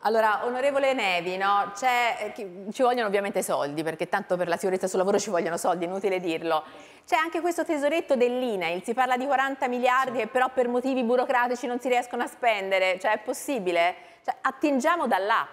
Allora, onorevole Nevi, no? Ci vogliono ovviamente soldi, perché tanto per la sicurezza sul lavoro ci vogliono soldi, inutile dirlo. C'è anche questo tesoretto dell'INAIL, si parla di 40 miliardi che però per motivi burocratici non si riescono a spendere, cioè è possibile? Cioè, attingiamo da là.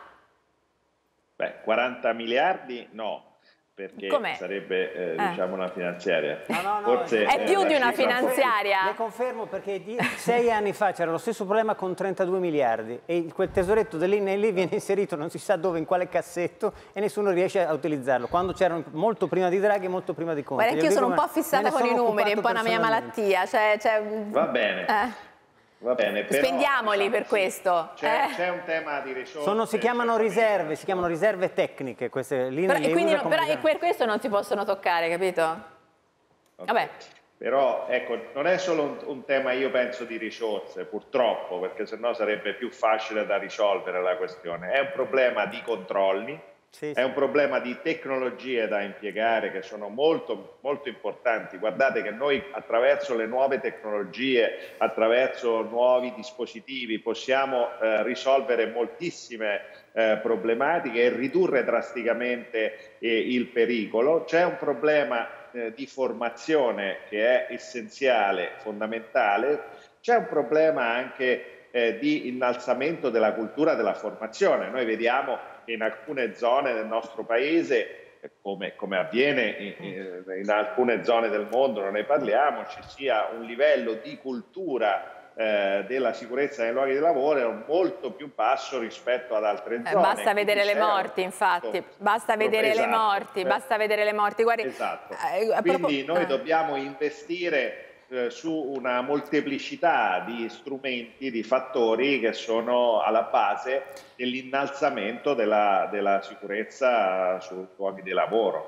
Beh, 40 miliardi no, perché Com'è? sarebbe diciamo una finanziaria. No, Forse è più di una cifra finanziaria. Le confermo perché 6 anni fa c'era lo stesso problema con 32 miliardi e quel tesoretto dell'INAIL viene inserito non si sa dove, in quale cassetto e nessuno riesce a utilizzarlo, quando c'erano molto prima di Draghi e molto prima di Conte. Guarda, anch'io sono un po' fissata con i numeri, è un po' una mia malattia. Va bene. Va bene, però, spendiamoli diciamo, per questo. C'è un tema di risorse. Si chiamano riserve tecniche queste linee. E per questo non si possono toccare, capito? Okay. Vabbè. Però ecco, non è solo un tema, io penso, di risorse, purtroppo, perché sennò sarebbe più facile da risolvere la questione. È un problema di controlli, è un problema di tecnologie da impiegare che sono molto, molto importanti. Guardate che noi attraverso le nuove tecnologie, attraverso nuovi dispositivi, possiamo risolvere moltissime problematiche e ridurre drasticamente il pericolo. C'è un problema di formazione che è essenziale, fondamentale. C'è un problema anche di innalzamento della cultura della formazione. Noi vediamo che in alcune zone del nostro paese, come avviene in alcune zone del mondo, non ne parliamo, ci sia un livello di cultura della sicurezza nei luoghi di lavoro molto più basso rispetto ad altre zone. Basta vedere le morti, infatti, basta vedere le morti, basta vedere le morti. Guardi, esatto. Quindi noi dobbiamo investire su una molteplicità di strumenti, di fattori che sono alla base dell'innalzamento della sicurezza sui luoghi di lavoro.